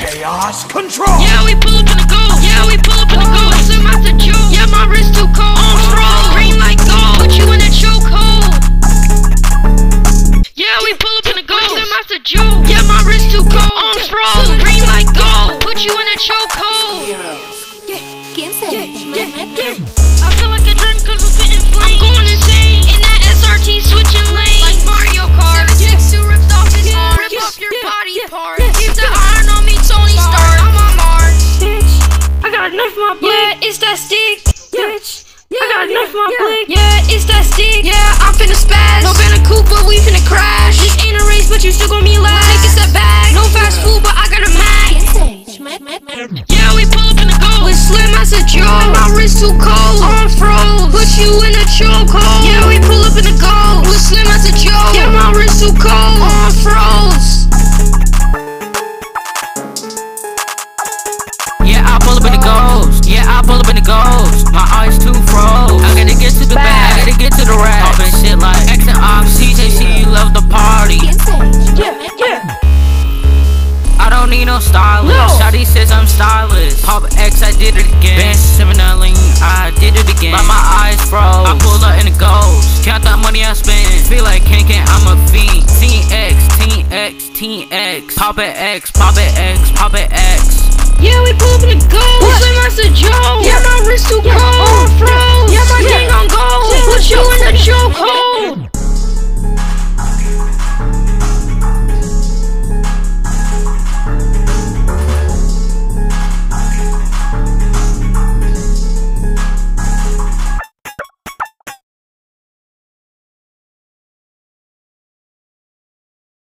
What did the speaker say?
Chaos control. Yeah, we pull up in the gold. Yeah, we pull up in the gold. Slim out the Jew. Yeah, my wrist too cold. On froze, green like gold. Put you in a chokehold. Yeah, we pull up in the gold. Slim out the Jew. Yeah, my wrist too cold. On froze, green like gold. Put you in a chokehold. Kinsage. I feel like a drink cause I'm spitting flame. I'm going insane. In that SRT switching lanes. Like Mario Kart. 762 ripped off his arm. Rip off your body parts. Keep the iron on me, Tony Stark. I'm on Mars. Bitch, I got a knife in my blick. Yeah, it's that stick. Bitch, I got a knife in my blick. Yeah, it's that stick. Yeah, I'm finna spaz. No Banner Cooper, we finna crash. This ain't a race, but you still gon' be last. Take a step back. No fast food, but I got a mag. Yeah, we pull up in the gold. With Slim as a joke. My wrist too cold. On froze. Put you in a chokehold. Yeah, we pull up in the gold. With Slim as a joke. Yeah, my wrist too cold. On froze. Yeah, I pull up in the ghost. Yeah, I pull up in the ghost. My eyes too froze. I gotta get to the bag. I gotta get to the rack. Poppin' shit like X and Ops. CJC, you love the party. Yeah. I don't need no stylist. No. Shawty says I'm stylish. Pop X, I did it again. Ben 7 I did it again. But my eyes froze. I pull up in the ghost. Count that money I spend. Feel like King, I'm a fiend. Teen X. Pop it X, pop it X. Yeah, we pull up in the gold. Slim as a joke. Yeah, my wrist too cold.